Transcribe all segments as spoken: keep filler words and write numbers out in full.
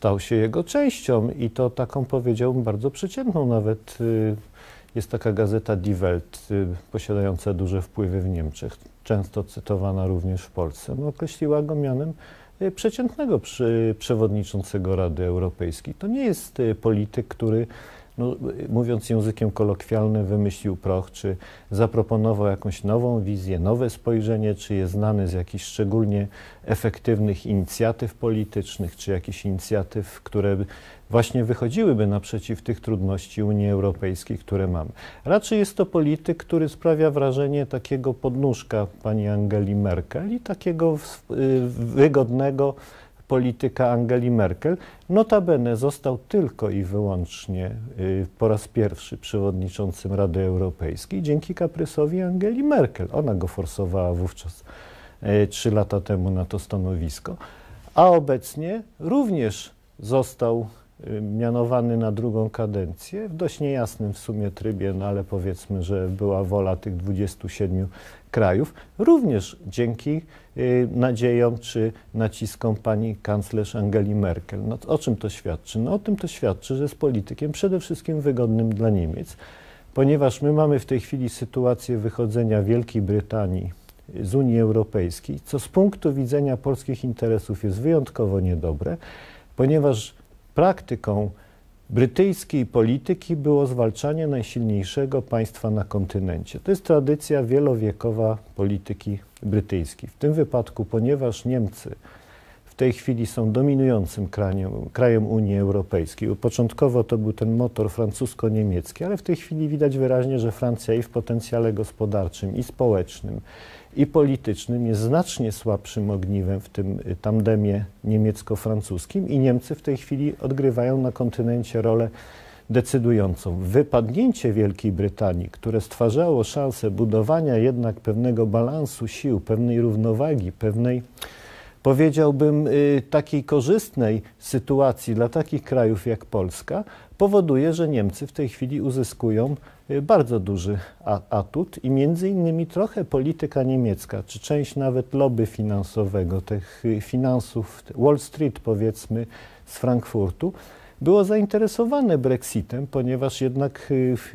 stał się jego częścią i to taką, powiedziałbym, bardzo przeciętną nawet. Jest taka gazeta Die Welt, posiadająca duże wpływy w Niemczech, często cytowana również w Polsce. No, określiła go mianem przeciętnego przy, przewodniczącego Rady Europejskiej. To nie jest polityk, który, no, mówiąc językiem kolokwialnym, wymyślił proch, czy zaproponował jakąś nową wizję, nowe spojrzenie, czy jest znany z jakichś szczególnie efektywnych inicjatyw politycznych, czy jakichś inicjatyw, które właśnie wychodziłyby naprzeciw tych trudności Unii Europejskiej, które mamy. Raczej jest to polityk, który sprawia wrażenie takiego podnóżka pani Angeli Merkel i takiego wygodnego polityka Angeli Merkel. Notabene został tylko i wyłącznie po raz pierwszy przewodniczącym Rady Europejskiej dzięki kaprysowi Angeli Merkel. Ona go forsowała wówczas trzy lata temu na to stanowisko, a obecnie również został mianowany na drugą kadencję w dość niejasnym w sumie trybie, no ale powiedzmy, że była wola tych dwudziestu siedmiu krajów, również dzięki y, nadziejom czy naciskom pani kanclerz Angeli Merkel. No, o czym to świadczy? No, o tym to świadczy, że jest politykiem przede wszystkim wygodnym dla Niemiec, ponieważ my mamy w tej chwili sytuację wychodzenia Wielkiej Brytanii z Unii Europejskiej, co z punktu widzenia polskich interesów jest wyjątkowo niedobre, ponieważ praktyką brytyjskiej polityki było zwalczanie najsilniejszego państwa na kontynencie. To jest tradycja wielowiekowa polityki brytyjskiej. W tym wypadku, ponieważ Niemcy w tej chwili są dominującym krajem, krajem Unii Europejskiej. Początkowo to był ten motor francusko-niemiecki, ale w tej chwili widać wyraźnie, że Francja i w potencjale gospodarczym, i społecznym, i politycznym jest znacznie słabszym ogniwem w tym tandemie niemiecko-francuskim i Niemcy w tej chwili odgrywają na kontynencie rolę decydującą. Wypadnięcie Wielkiej Brytanii, które stwarzało szansę budowania jednak pewnego balansu sił, pewnej równowagi, pewnej, powiedziałbym, takiej korzystnej sytuacji dla takich krajów jak Polska, powoduje, że Niemcy w tej chwili uzyskują bardzo duży atut i między innymi trochę polityka niemiecka, czy część nawet lobby finansowego, tych finansów Wall Street, powiedzmy, z Frankfurtu, było zainteresowane Brexitem, ponieważ jednak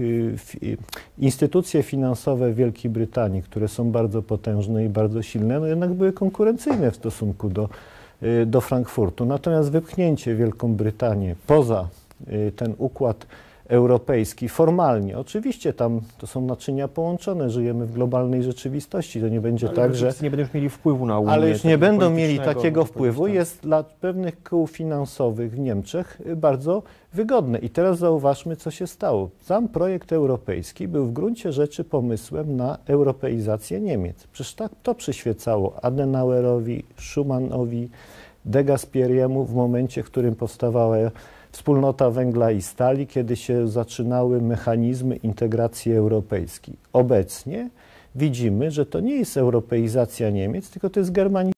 instytucje finansowe Wielkiej Brytanii, które są bardzo potężne i bardzo silne, no jednak były konkurencyjne w stosunku do, do Frankfurtu. Natomiast wypchnięcie Wielką Brytanię poza ten układ europejski formalnie, oczywiście tam to są naczynia połączone, żyjemy w globalnej rzeczywistości, to nie będzie ale tak, że... nie będą już mieli wpływu na Unię. Ale już nie będą mieli takiego wpływu, jest dla pewnych kół finansowych w Niemczech bardzo wygodne. I teraz zauważmy, co się stało. Sam projekt europejski był w gruncie rzeczy pomysłem na europeizację Niemiec. Przecież tak to przyświecało Adenauerowi, Schumannowi, De Gasperiemu w momencie, w którym powstawała Wspólnota Węgla i Stali, kiedy się zaczynały mechanizmy integracji europejskiej. Obecnie widzimy, że to nie jest europeizacja Niemiec, tylko to jest germanizacja.